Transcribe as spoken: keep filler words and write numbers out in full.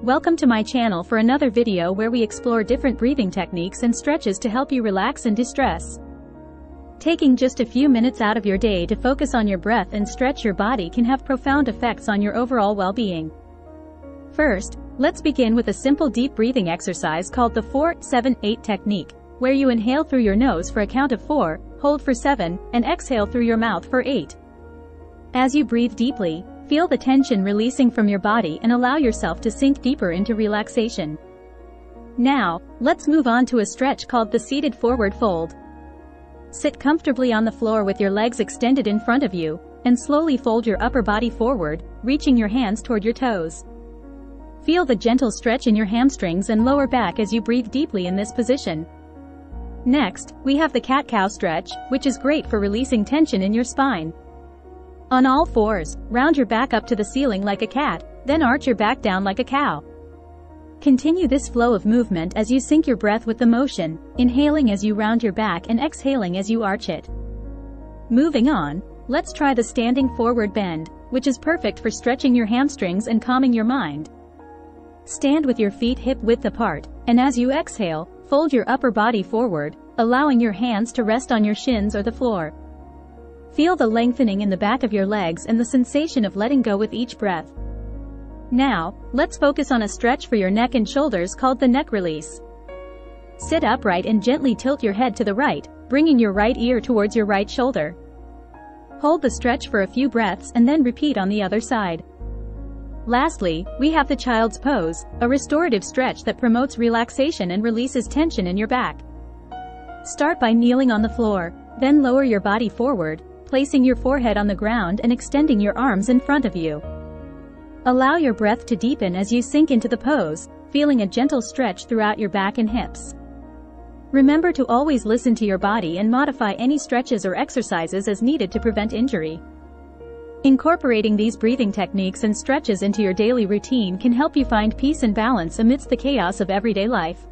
Welcome to my channel for another video where we explore different breathing techniques and stretches to help you relax and de-stress. Taking just a few minutes out of your day to focus on your breath and stretch your body can have profound effects on your overall well-being. First, let's begin with a simple deep breathing exercise called the four seven eight technique, where you inhale through your nose for a count of four, hold for seven, and exhale through your mouth for eight. As you breathe deeply, feel the tension releasing from your body and allow yourself to sink deeper into relaxation. Now, let's move on to a stretch called the seated forward fold. Sit comfortably on the floor with your legs extended in front of you, and slowly fold your upper body forward, reaching your hands toward your toes. Feel the gentle stretch in your hamstrings and lower back as you breathe deeply in this position. Next, we have the cat-cow stretch, which is great for releasing tension in your spine. On all fours, round your back up to the ceiling like a cat, then arch your back down like a cow. Continue this flow of movement as you sync your breath with the motion, inhaling as you round your back and exhaling as you arch it. Moving on, let's try the standing forward bend, which is perfect for stretching your hamstrings and calming your mind. Stand with your feet hip-width apart, and as you exhale, fold your upper body forward, allowing your hands to rest on your shins or the floor. Feel the lengthening in the back of your legs and the sensation of letting go with each breath. Now, let's focus on a stretch for your neck and shoulders called the neck release. Sit upright and gently tilt your head to the right, bringing your right ear towards your right shoulder. Hold the stretch for a few breaths and then repeat on the other side. Lastly, we have the child's pose, a restorative stretch that promotes relaxation and releases tension in your back. Start by kneeling on the floor, then lower your body forward, placing your forehead on the ground and extending your arms in front of you. Allow your breath to deepen as you sink into the pose, feeling a gentle stretch throughout your back and hips. Remember to always listen to your body and modify any stretches or exercises as needed to prevent injury. Incorporating these breathing techniques and stretches into your daily routine can help you find peace and balance amidst the chaos of everyday life.